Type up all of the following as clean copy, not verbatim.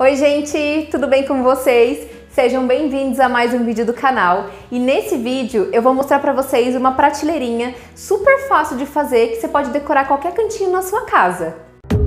Oi gente, tudo bem com vocês? Sejam bem-vindos a mais um vídeo do canal. E nesse vídeo eu vou mostrar pra vocês uma prateleirinha super fácil de fazer que você pode decorar qualquer cantinho na sua casa.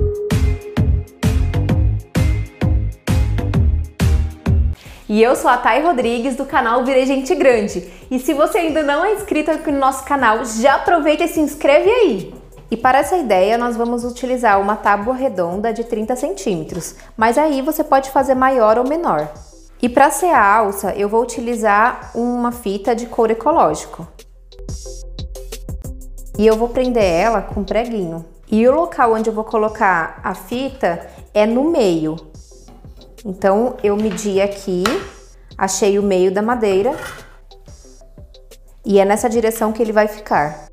E eu sou a Thay Rodrigues do canal Virei Gente Grande. E se você ainda não é inscrito aqui no nosso canal, já aproveita e se inscreve aí! E para essa ideia nós vamos utilizar uma tábua redonda de 30 centímetros, mas aí você pode fazer maior ou menor. E para ser a alça eu vou utilizar uma fita de couro ecológico. E eu vou prender ela com preguinho. E o local onde eu vou colocar a fita é no meio. Então eu medi aqui, achei o meio da madeira e é nessa direção que ele vai ficar.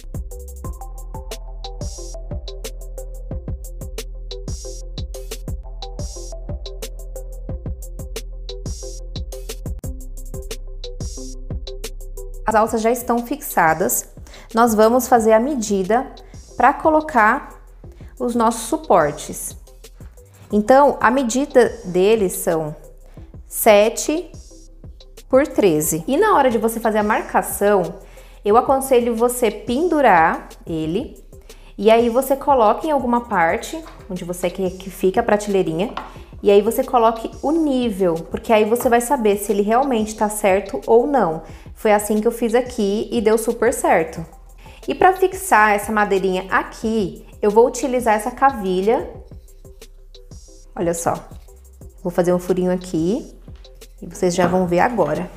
As alças já estão fixadas, nós vamos fazer a medida para colocar os nossos suportes. Então, a medida deles são 7 por 13. E na hora de você fazer a marcação, eu aconselho você pendurar ele e aí você coloca em alguma parte onde você quer que fique a prateleirinha e aí você coloque o nível, porque aí você vai saber se ele realmente tá certo ou não. Foi assim que eu fiz aqui e deu super certo. E para fixar essa madeirinha aqui, eu vou utilizar essa cavilha. Olha só, vou fazer um furinho aqui e vocês já vão ver agora.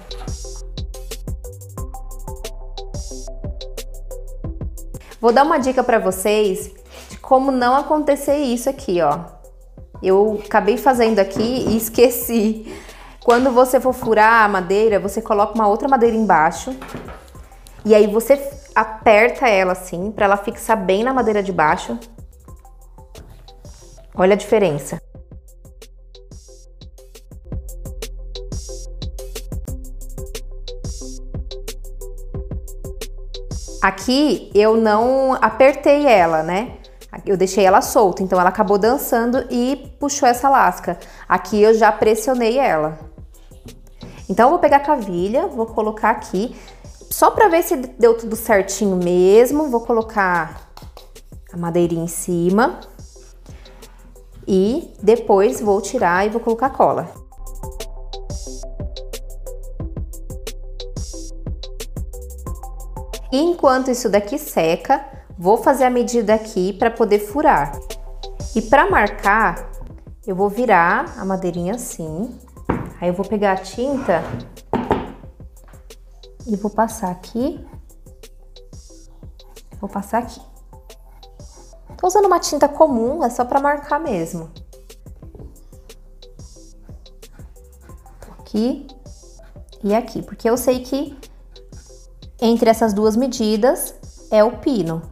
Vou dar uma dica para vocês de como não acontecer isso aqui, ó. Eu acabei fazendo aqui e esqueci. Quando você for furar a madeira, você coloca uma outra madeira embaixo e aí você aperta ela assim para ela fixar bem na madeira de baixo. Olha a diferença. Aqui eu não apertei ela, né? Eu deixei ela solta, então ela acabou dançando e puxou essa lasca. Aqui eu já pressionei ela. Então eu vou pegar a cavilha, vou colocar aqui, só pra ver se deu tudo certinho mesmo. Vou colocar a madeirinha em cima e depois vou tirar e vou colocar cola. E enquanto isso daqui seca, vou fazer a medida aqui para poder furar. E para marcar, eu vou virar a madeirinha assim. Aí eu vou pegar a tinta e vou passar aqui. Vou passar aqui. Tô usando uma tinta comum, é só para marcar mesmo. Aqui e aqui, porque eu sei que entre essas duas medidas é o pino.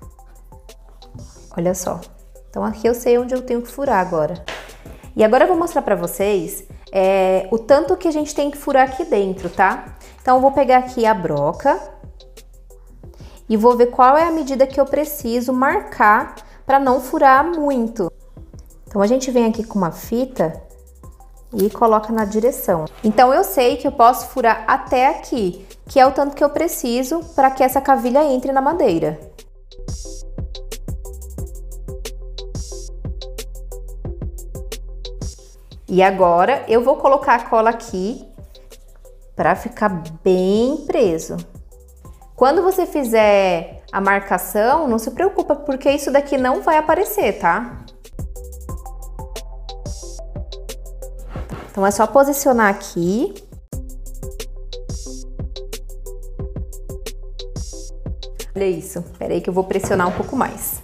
Olha só. Então aqui eu sei onde eu tenho que furar agora. E agora eu vou mostrar pra vocês o tanto que a gente tem que furar aqui dentro, tá? Então eu vou pegar aqui a broca e vou ver qual é a medida que eu preciso marcar pra não furar muito. Então a gente vem aqui com uma fita e coloca na direção. Então eu sei que eu posso furar até aqui, que é o tanto que eu preciso para que essa cavilha entre na madeira. E agora eu vou colocar a cola aqui para ficar bem preso. Quando você fizer a marcação, não se preocupa, porque isso daqui não vai aparecer, tá? Então é só posicionar aqui. Olha isso, peraí que eu vou pressionar um pouco mais.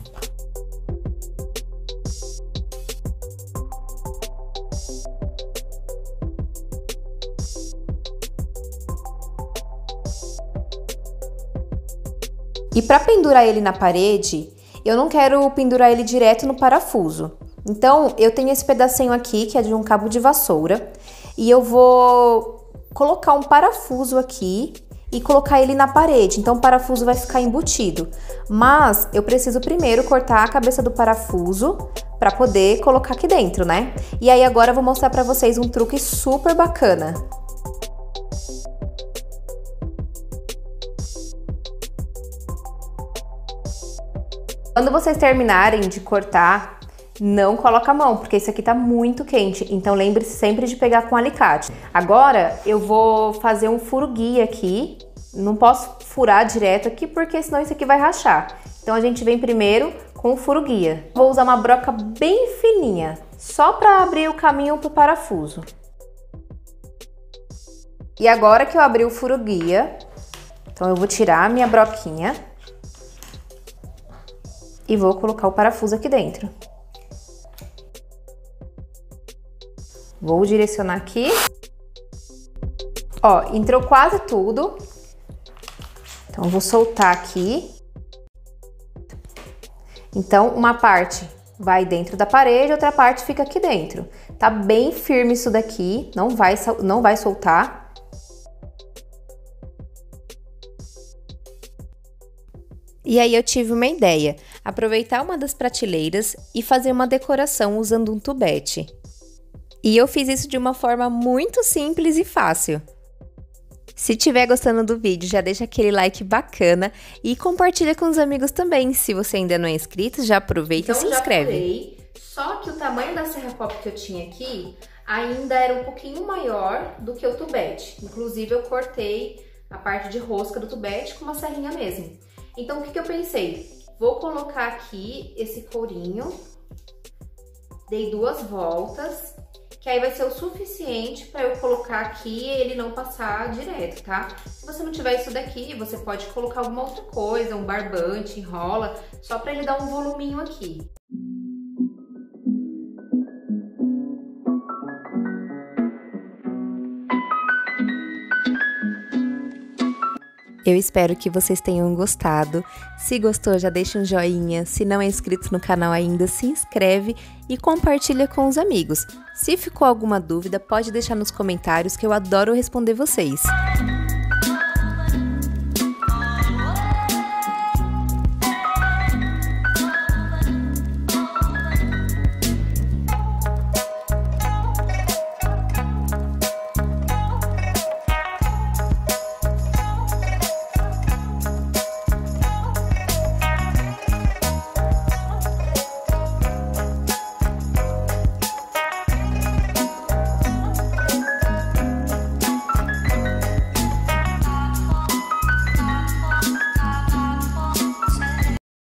E para pendurar ele na parede, eu não quero pendurar ele direto no parafuso. Então, eu tenho esse pedacinho aqui, que é de um cabo de vassoura, e eu vou colocar um parafuso aqui e colocar ele na parede, então o parafuso vai ficar embutido. Mas eu preciso primeiro cortar a cabeça do parafuso para poder colocar aqui dentro, né? E aí agora eu vou mostrar para vocês um truque super bacana. Quando vocês terminarem de cortar, não coloca a mão, porque isso aqui tá muito quente, então lembre-se sempre de pegar com alicate. Agora eu vou fazer um furo guia aqui, não posso furar direto aqui, porque senão isso aqui vai rachar. Então a gente vem primeiro com o furo guia. Vou usar uma broca bem fininha, só para abrir o caminho pro parafuso. E agora que eu abri o furo guia, então eu vou tirar a minha broquinha e vou colocar o parafuso aqui dentro. Vou direcionar aqui. Ó, entrou quase tudo. Então, eu vou soltar aqui. Então, uma parte vai dentro da parede, outra parte fica aqui dentro. Tá bem firme isso daqui, não vai soltar. E aí eu tive uma ideia, aproveitar uma das prateleiras e fazer uma decoração usando um tubete. E eu fiz isso de uma forma muito simples e fácil. Se estiver gostando do vídeo, já deixa aquele like bacana e compartilha com os amigos também. Se você ainda não é inscrito, já aproveita e se inscreve. Furei, só que o tamanho da serra-copo que eu tinha aqui ainda era um pouquinho maior do que o tubete. Inclusive eu cortei a parte de rosca do tubete com uma serrinha mesmo. Então, o que eu pensei? Vou colocar aqui esse courinho, dei 2 voltas, que aí vai ser o suficiente para eu colocar aqui e ele não passar direto, tá? Se você não tiver isso daqui, você pode colocar alguma outra coisa, um barbante, enrola, só para ele dar um voluminho aqui. Eu espero que vocês tenham gostado. Se gostou, já deixa um joinha. Se não é inscrito no canal ainda, se inscreve e compartilha com os amigos. Se ficou alguma dúvida, pode deixar nos comentários que eu adoro responder vocês.